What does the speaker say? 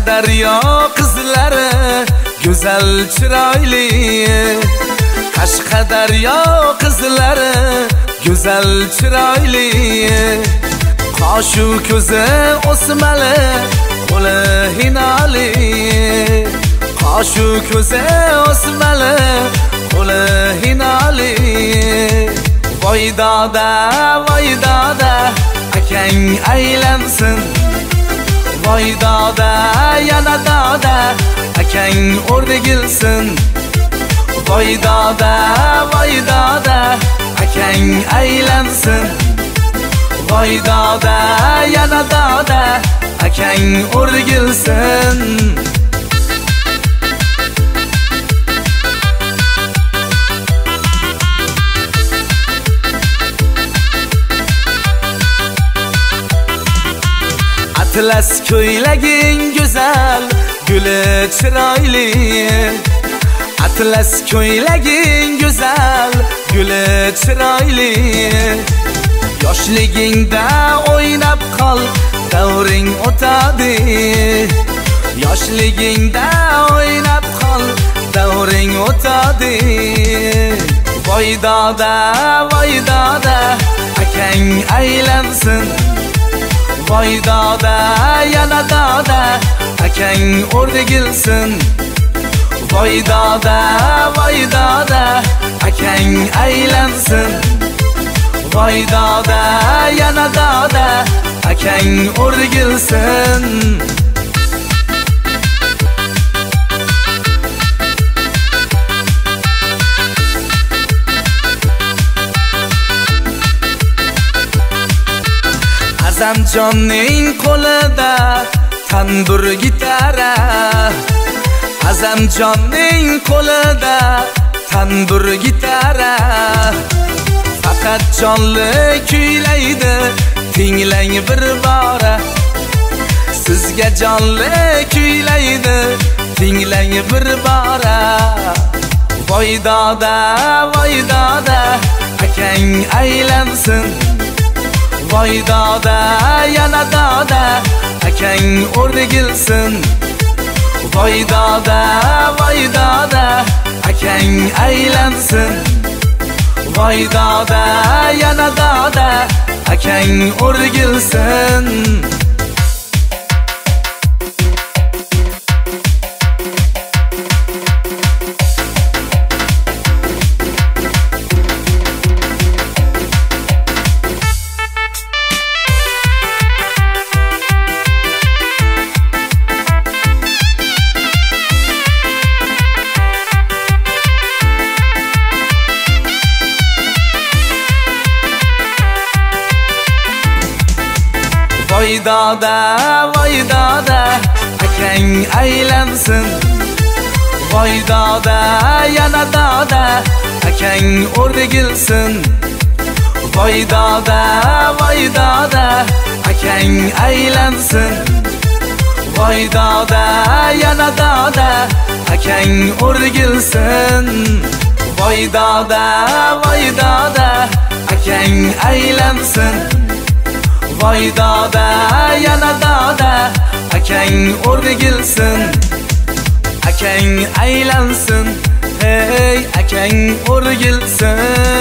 Qashqadaryo qizlari go'zal chiroyli. Qashqadaryo qizlari go'zal chiroyli. Qoshu ko'zi o'smali, qo'li hinali. Qoshu ko'zi o'smali, qo'li hinali. Voy doda, akang aylansin. Voy doda, yana doda, akang o'rgilsin. Voy doda, akang aylansin. Voy doda, yana doda, akang o'rgilsin. Atlas ko'ylaging go'zal, guli chiroyli. Atlas ko'ylaging go'zal, guli chiroyli. Yoshligingda o'ynab qol, davring o'tadi. Yoshligingda o'ynab qol, davring o'tadi. Voy doda, akang aylansin. Voy doda, yana doda, akang o'rgilsin. Voy doda, akang aylansin. Voy doda, yana doda, akang o'rgilsin. Azamjonning qo'lida tanbur gitara. Azamjonning qo'lida tanbur gitara. Faqat jonli kuylaydi, tinglang bir bora. Sizga jonli kuylaydi, tinglang bir bora. Voy doda, akang aylansin. Voy doda, yana doda, akang o'rgilsin. Voy doda, akang aylansin. Voy doda, yana doda, akang o'rgilsin. Voy doda, akang aylansin. Voy doda, yana doda, akang o'rgilsin. Voy doda, akang aylansin. Voy doda, yana doda, akang o'rgilsin. Voy doda, akang aylansin. Voy doda, yana doda, akang o'rgilsin. Akang aylansin, hey, akang o'rgilsin.